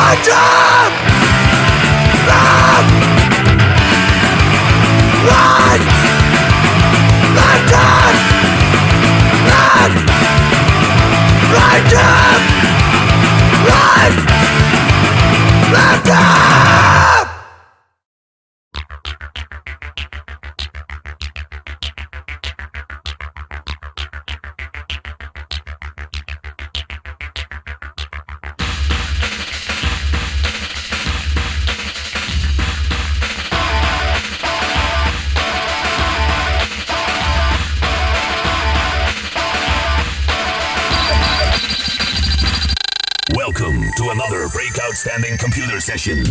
Welcome to another breakout standing computer session.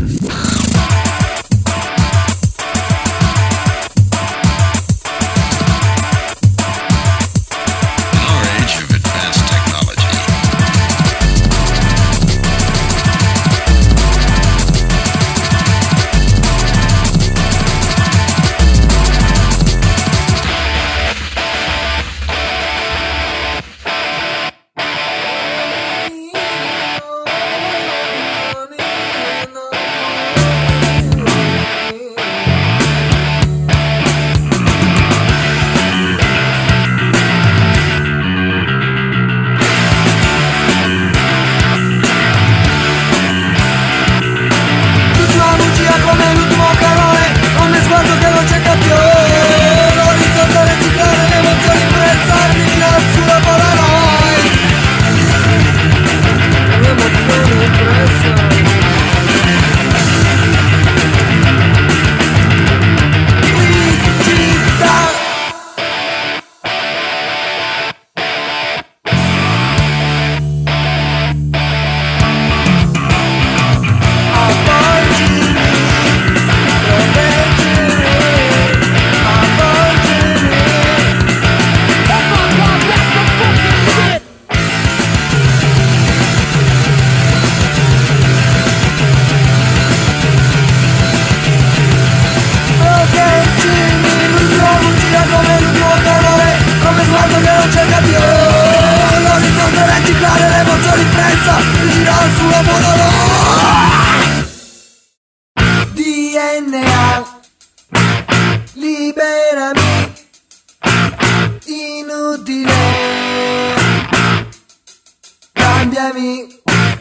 DNA, liberami, inutile, cambiami.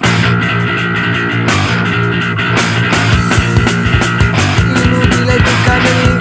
Inutile, tu cambiami.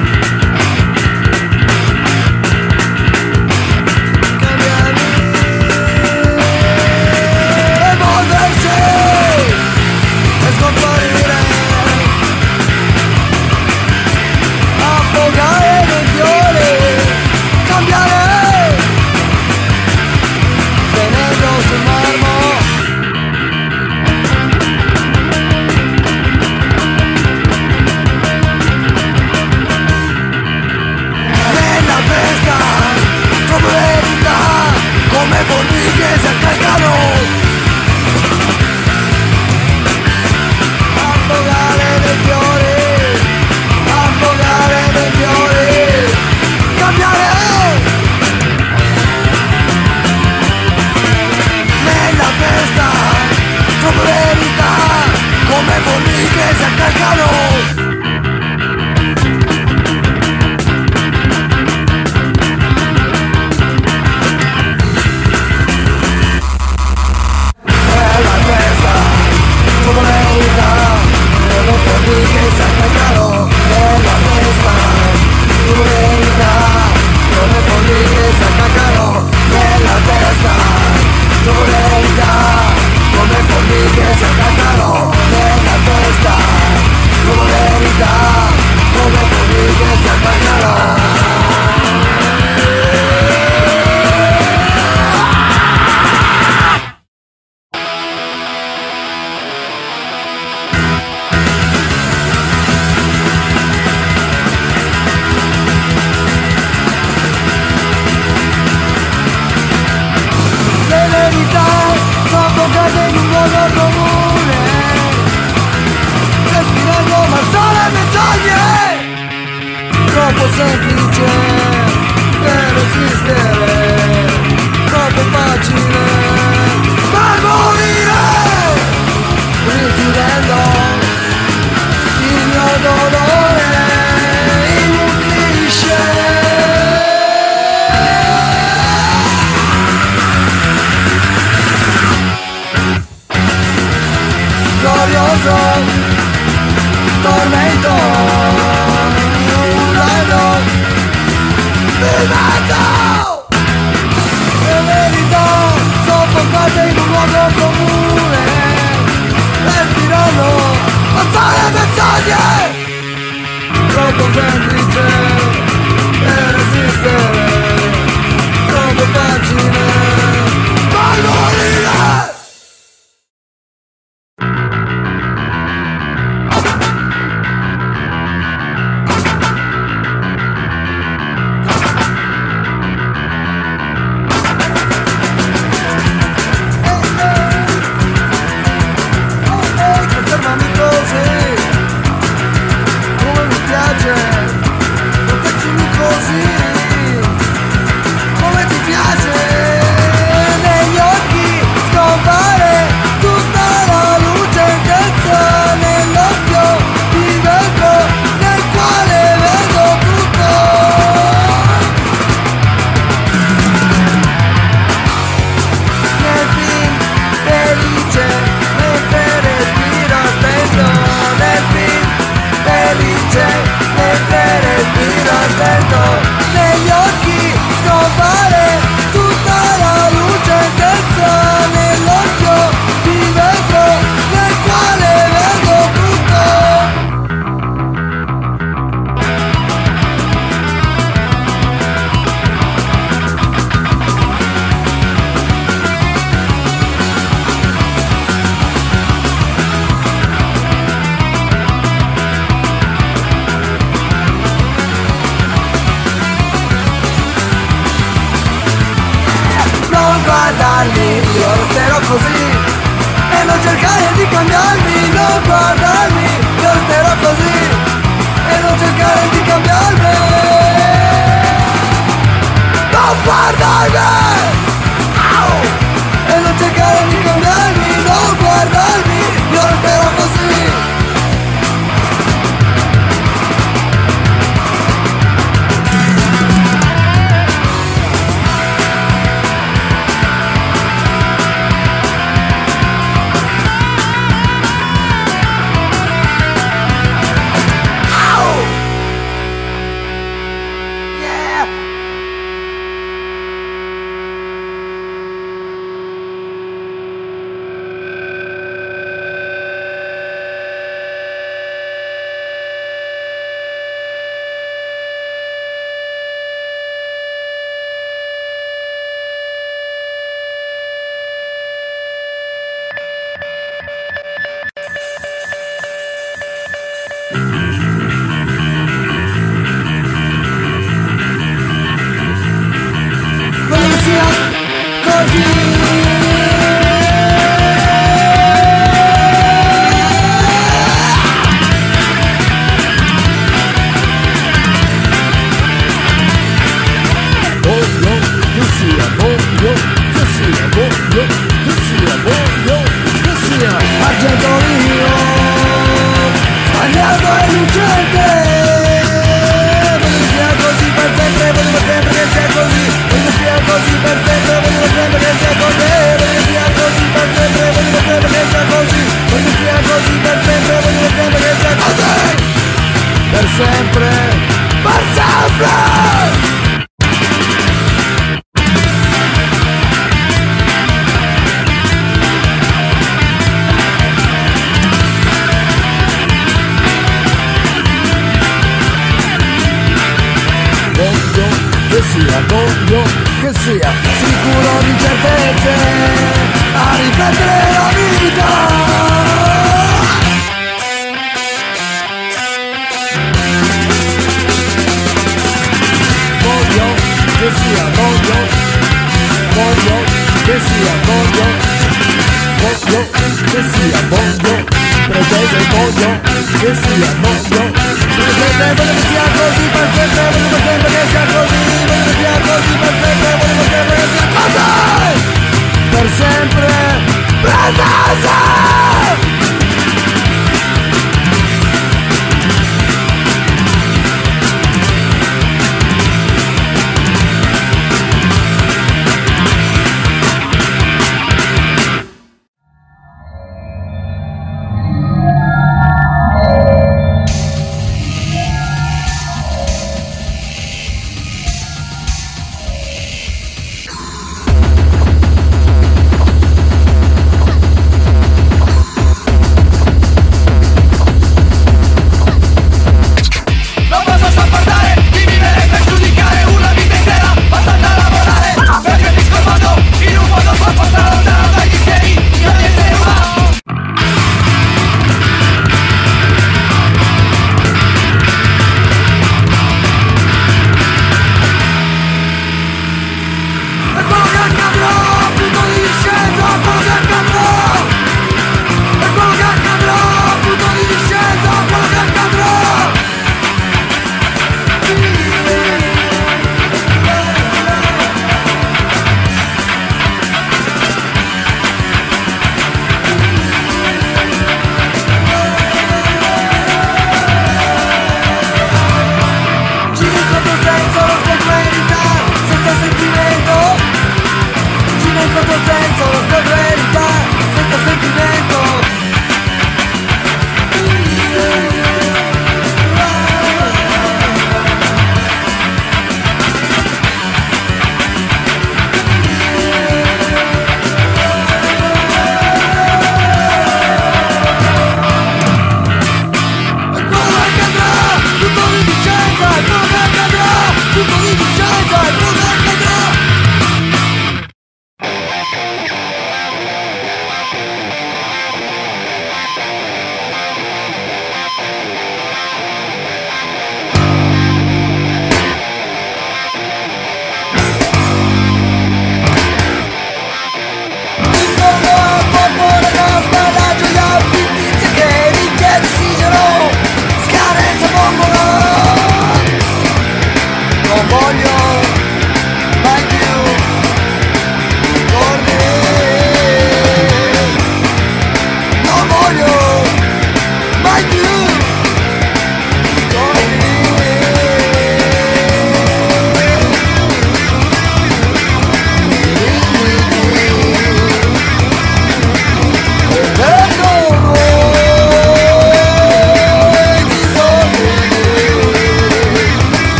Troppo semplice per esistere, troppo facile per morire. glorioso tormento, urlando, vivendo le verità soffocate in un luogo comune, respirando passare menzogne. Troppo semplice per resistere, troppo facile mai morire. Conservami così, come mi piace, proteggimi così, come ti piace. Negli occhi scompare tutta la luce intensa, nell'occhio di vetro nel quale vedo tutto. Nel film felice mentre respiro stento, nel film felice mentre respiro stento, negli occhi scompare tutta la luce intensa, nell'occhio di vetro nel quale vedo tutto. Non guardarmi, io resterò così e non cercare di cambiarmi, non guardarmi, io resterò così e non cercare di cambiarmi. Non guardarmi, au! E non cercare di cambiarmi, non guardarmi, io resterò così. Yeah! Voglio che sia così. Argento mio, sbagliato e lucente. Voglio che sia così per sempre, voglio sempre che sia così. Voglio che sia così per sempre, voglio sempre che sia così. Voglio che sia così per sempre, voglio sempre che sia così. Voglio che sia così per sempre, voglio sempre che sia così. Per sempre, per sempre. Voglio che sia sicuro di certezze a riflettere la vita. Voglio che sia, voglio che sia, voglio che sia, voglio pretese, voglio che sia, voglio pretese, voglio che sia così per sempre, voglio sempre che sia così, voglio che sia così per sempre, voglio sempre che sia così per sempre, pretese.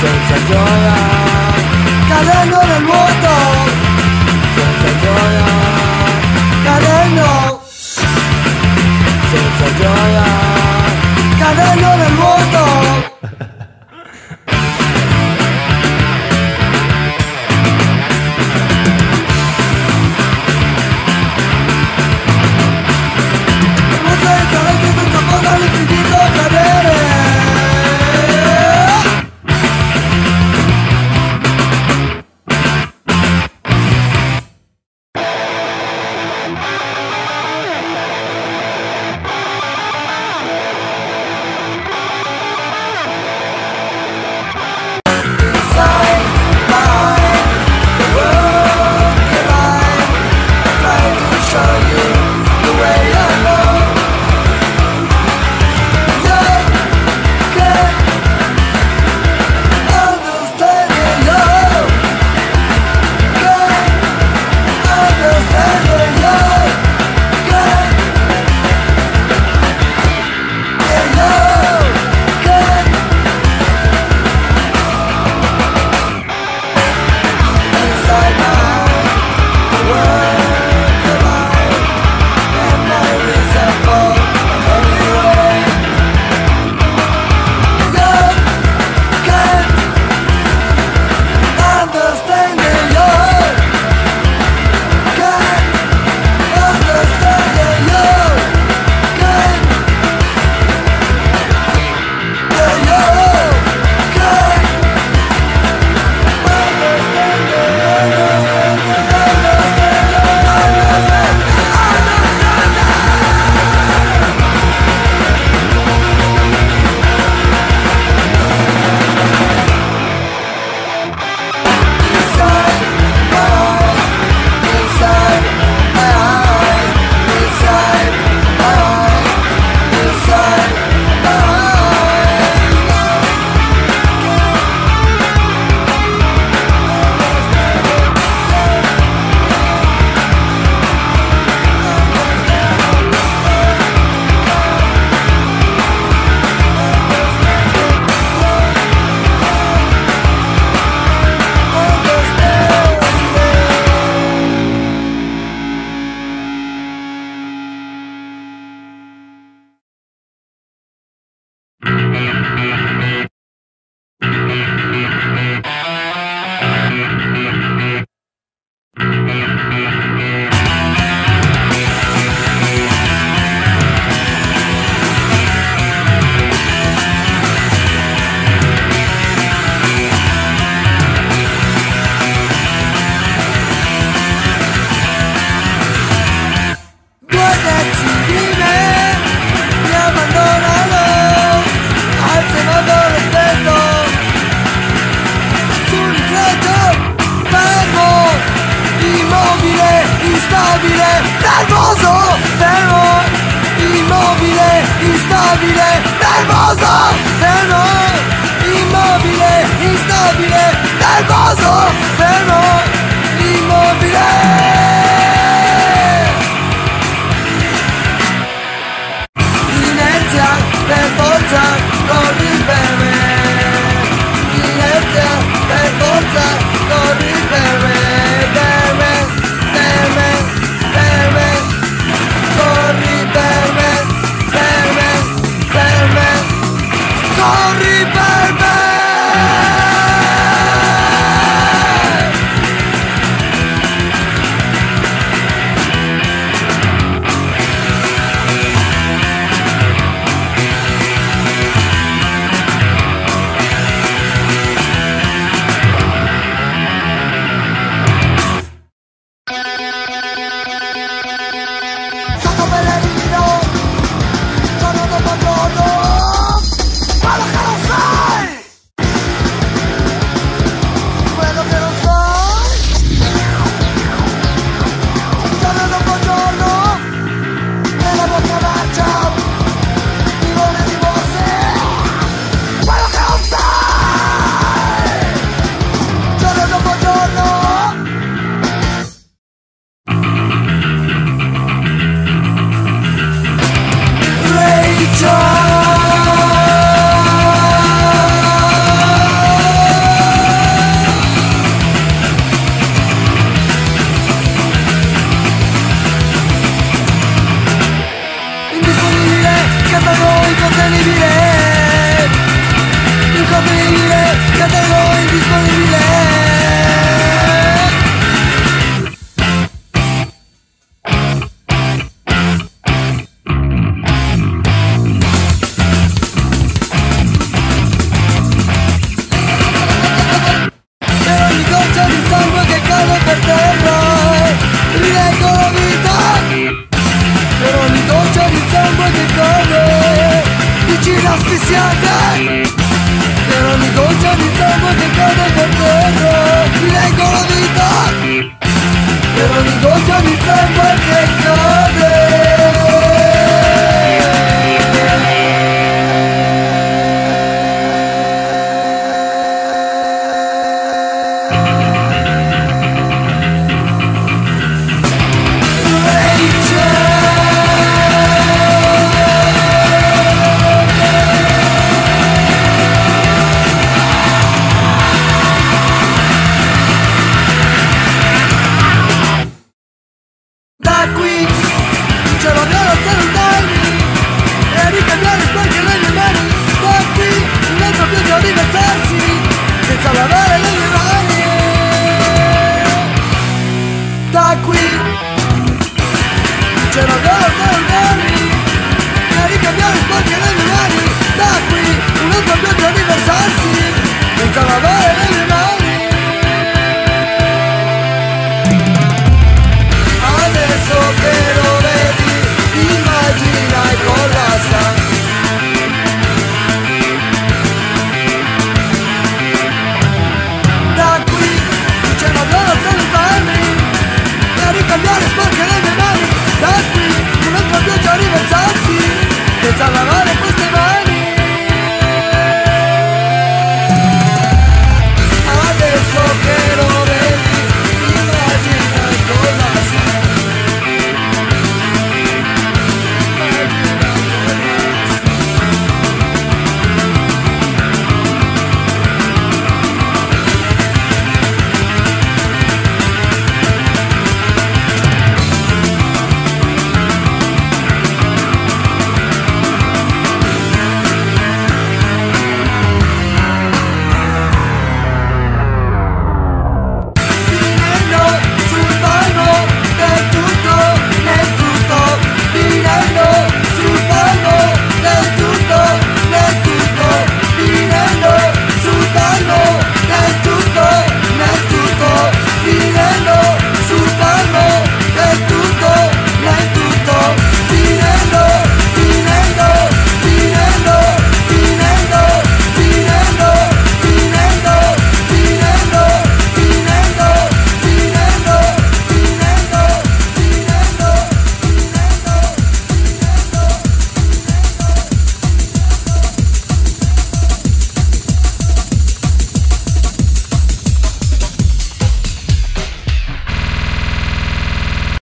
senza gioia, cadendo nel vuoto, senza gioia, cadendo, senza gioia, cadendo nel vuoto. All'infinito cadere. nervoso, fermo, immobile, instabile, nervoso, fermo, immobile, instabile, nervoso, fermo, immobile. Inerzia, per forza, corri per me. Inerzia, per forza, corri per me. Per me, per me, per me. Corri per me, per me, per me. Corri per me. sangue che cade per terra, ti leggo la vita per ogni goccia di sangue che cade. Da qui c'è la mia salutarmi e ricambiare sporche le mie mani. Da qui un altro viaggio a divertirsi senza lavare le mie mani. Da qui c'è la mia salutarmi e ricambiare sporche le mie mani. Da qui un altro viaggio a divertirsi senza lavare